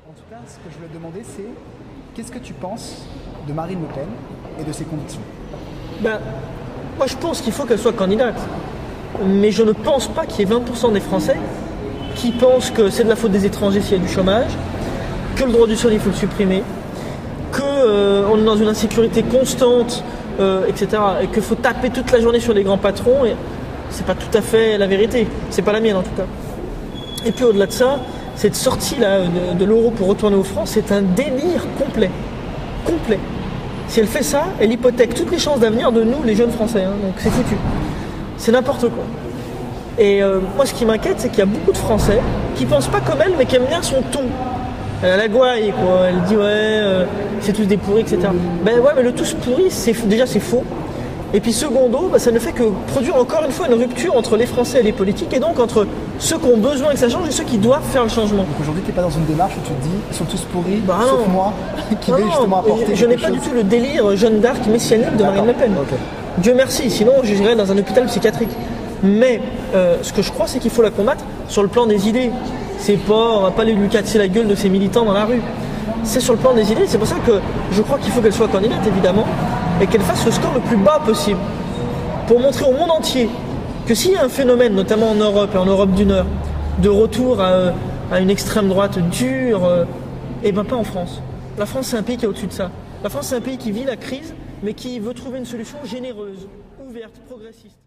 En tout cas, ce que je voulais demander, c'est qu'est-ce que tu penses de Marine Le Pen et de ses convictions? Moi je pense qu'il faut qu'elle soit candidate. Mais je ne pense pas qu'il y ait 20% des Français qui pensent que c'est de la faute des étrangers s'il y a du chômage, que le droit du sol il faut le supprimer, qu'on est dans une insécurité constante, etc. Et qu'il faut taper toute la journée sur les grands patrons. Et c'est pas tout à fait la vérité. C'est pas la mienne en tout cas. Et puis au-delà de ça, cette sortie là de l'euro pour retourner aux francs, c'est un délire complet. Complet. Si elle fait ça, elle hypothèque toutes les chances d'avenir de nous, les jeunes Français. Donc c'est foutu. C'est n'importe quoi. Et moi, ce qui m'inquiète, c'est qu'il y a beaucoup de Français qui pensent pas comme elle, mais qui aiment bien son ton. Elle a la gouaille, quoi. Elle dit c'est tous des pourris, etc. Mais le tous pourris, c'est faux. Et puis secondo, ça ne fait que produire encore une fois une rupture entre les Français et les politiques, et donc entre ceux qui ont besoin que ça change et ceux qui doivent faire le changement. Donc aujourd'hui, tu n'es pas dans une démarche où tu te dis ils sont tous pourris, sauf moi, qui vais justement apporter je n'ai pas du tout le délire Jeanne d'Arc messianique de Marine Le Pen. Okay. Dieu merci, sinon j'irais dans un hôpital psychiatrique. Mais ce que je crois, c'est qu'il faut la combattre sur le plan des idées. On va pas lui casser la gueule de ses militants dans la rue. C'est sur le plan des idées, c'est pour ça que je crois qu'il faut qu'elle soit candidate, évidemment, et qu'elle fasse le score le plus bas possible, pour montrer au monde entier que s'il y a un phénomène, notamment en Europe et en Europe du Nord, de retour à une extrême droite dure, pas en France. La France, c'est un pays qui est au-dessus de ça. La France, c'est un pays qui vit la crise, mais qui veut trouver une solution généreuse, ouverte, progressiste.